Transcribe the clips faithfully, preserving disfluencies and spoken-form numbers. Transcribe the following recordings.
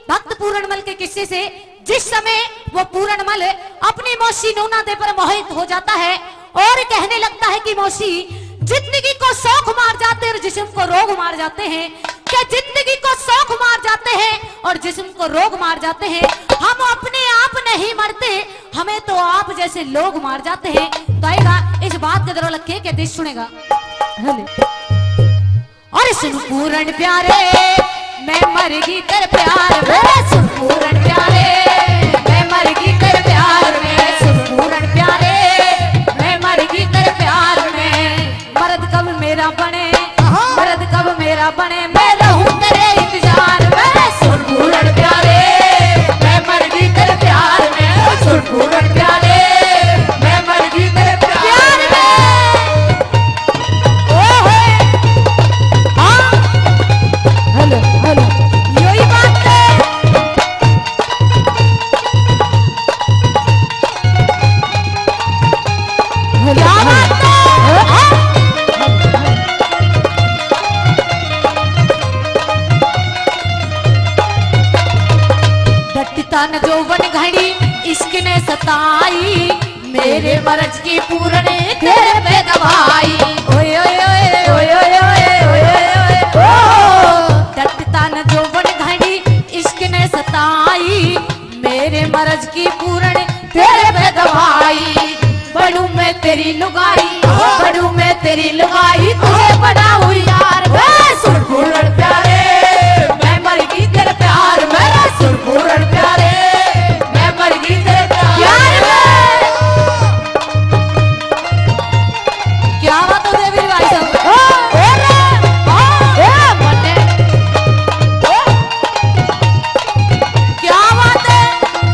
भक्त पूरणमल के किस्से से, जिस समय वो पूरणमल अपनी मौसी नूनादे पर मोहित हो जाता है और कहने लगता है कि मौसी, जिंदगी को शौक मार जाते हैं और जिस्म को रोग मार जाते हैं। क्या जिंदगी को शौक मार जाते हैं और जिस्म को रोग मार जाते हैं? हम अपने आप नहीं मरते, हमें तो आप जैसे लोग मार जाते हैं। तो आएगा इस बात के दरो लगे के दिल सुनेगा। और सुन पूरण प्यारे मैं मरगी कर प्यार में, सुन पूरण प्यारे मैं मरगी कर प्यार में, सुन पूरण प्यारे मैं मरगी कर प्यार में। मर्द कब मेरा बने, मर्द कब मेरा बने, मैं रहूं तेरे इंतजार में। सुन पूरण प्यारे मैं मरगी कर प्यार में, सुन पूरण प्यारे मैं मरगी कर प्यार में। ओहो हाँ हेलो हेलो यही बात है। क्या बात है? तन जो वन घड़ी इश्क ने सताई, मेरे मर्ज की पूरने तेरे पे दबाई। ओए ओए ओए ओए ओए ओए ओए ओए तन जो वन घड़ी इश्क ने सताई, मेरे मर्ज की पूरने तेरे पे दबाई। बड़ू मैं तेरी लुगाई, बड़ू मैं तेरी लुगाई, तुझे बना हुई यार मैं। सुन पूरण प्यारे मैं मरगी तेरे प्यार में, सुन पूरण प्यारे मैं मरगी तेरे प्यार में। क्या बात हो देवी भाई साहब? क्या बात है?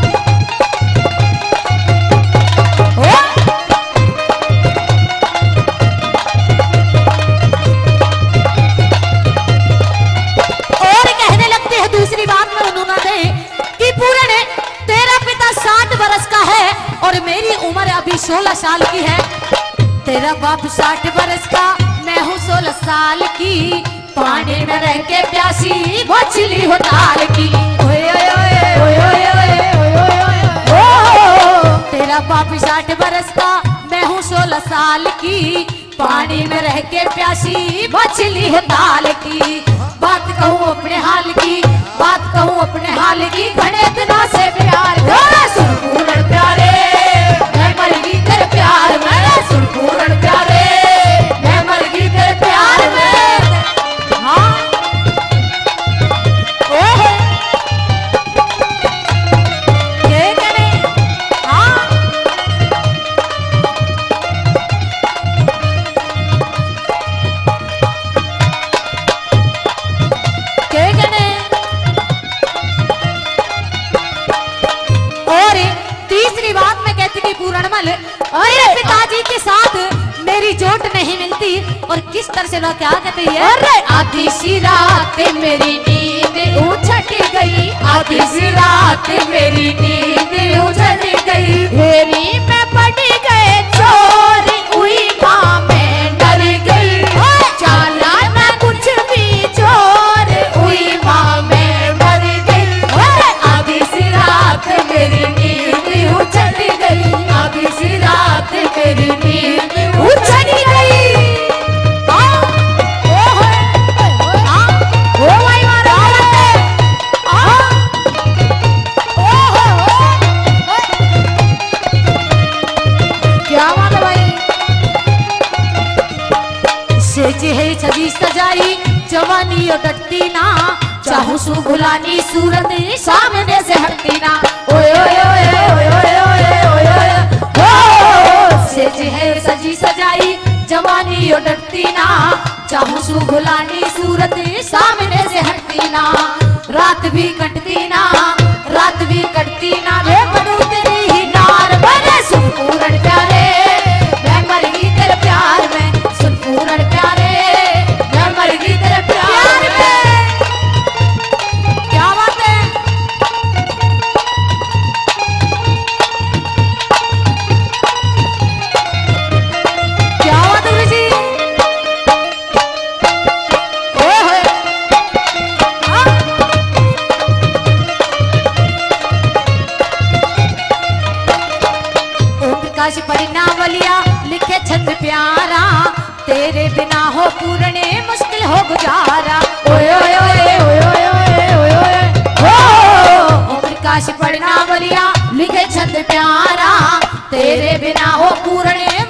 और कहने लगते हैं दूसरी बात में उन्होंने दे कि पूरण तेरा पिता साठ बरस का है और मेरी उम्र अभी सोलह साल की है। तेरा बाप साठ बरस का, मैं हूँ सोलह साल की, पानी में रह के प्यासी मछली हो ताल की। ओए ओए ओए ओए ओए ओए ओए ओए ओए। तेरा बाप साठ बरस का, मैं हूँ सोलह साल की, पानी में रह के प्यासी मछली है ताल की। बात कहूँ अपने हाल की, बात कहूँ अपने हाल की, घने दिनों से प्यार में। सुन पूरण प्यारे मैं मरगी तेरे प्यार में, सुन पूरण प्यारे मैं मरगी तेरे प्यार में। हाँ ओह ये कहने हाँ के कहने। और तीसरी बात मैं कहती कि पूरणमल मेरे पिताजी के साथ मेरी जोट नहीं मिलती। और किस तरह से लोग क्या कहते हैं? अरे आधी सी रात मेरी नींद उछट गई, आधी सी रात मेरी नींद उछट गई, फेरी में पड़ गए चोर, हुई माँ में डर गई, जाना ना कुछ भी चोर, हुई माँ में डर गई। आधी सी रात मेरी नींद उछट गई, आधी सी रात मेरी नींद उछट गई। सजी सजाई जवानी और डटती ना, चाहूं सु भुलानी सूरत सामने से हटती ना। ओए ओए ओए ओए ओए ओए ओए ओए सेज है सजी सजाई जवानी और डटती ना, चाहूं सु भुलानी सूरत सामने से हटती ना। रात भी कटती ना, रात भी कटती ना, वे बनू तेरी ही नार बने। सुन पूरण प्यारे मैं मरगी तेरे प्यार में, सुन पूरण प्यारे मैं मरगी तेरे प्यार में। क्या बात है? क्या बात है जी? ओए पूरने मुश्किल हो गुजारा। ओए ओए ओए ओए ओए ओए ओए ओए हो ओ प्रकाश पढ़ना बलिया लिखे छंद प्यारा, तेरे बिना हो पूरने